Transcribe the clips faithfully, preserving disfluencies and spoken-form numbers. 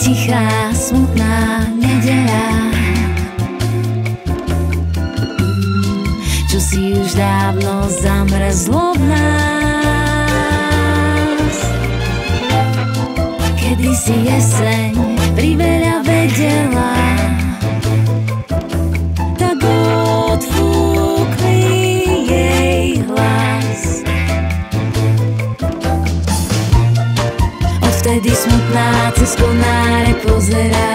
tichá, smutná nedeľa, čo si už dávno zamrzlo v nás. Kedysi jeseň priveľa vedela, tak odfúkli jej hlas. Odvtedy smutná cez konáre pozerá,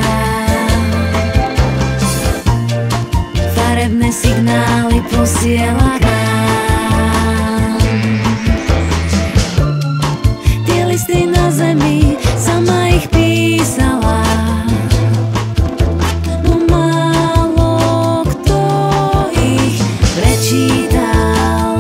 farebné signály posiela k nám. Tie listy na zemi, sama ich písala, no málo kto ich prečítal.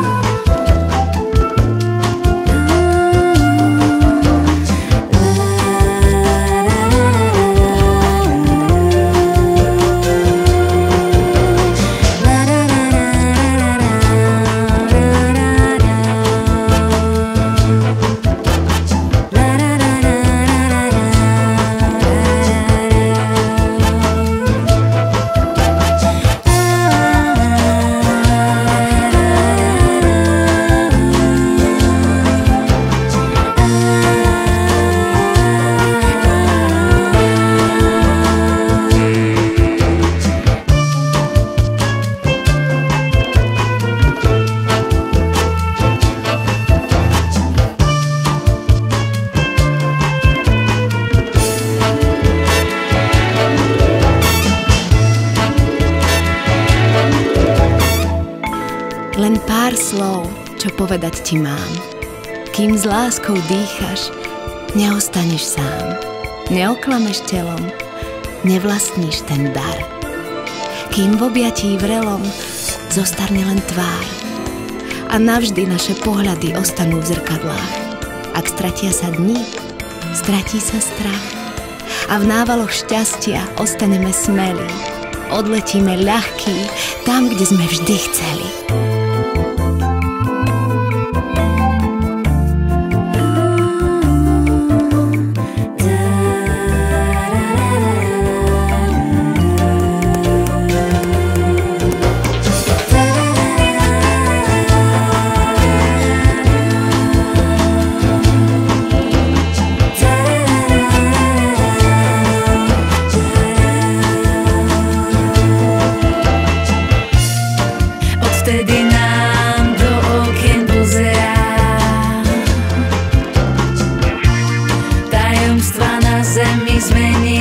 Len pár slov, čo povedať ti mám. Kým s láskou dýchaš, neostaneš sám. Neoklameš telom, nevlastníš ten dar. Kým v objatí vrelom zostarne len tvár. A navždy naše pohľady ostanú v zrkadlách. Ak stratia sa dni, stratí sa strach. A v návaloch šťastia ostaneme smelí. Odletíme ľahký tam, kde sme vždy chceli. Vtedy nám do okien pozerá, tajomstva na zemi zmení.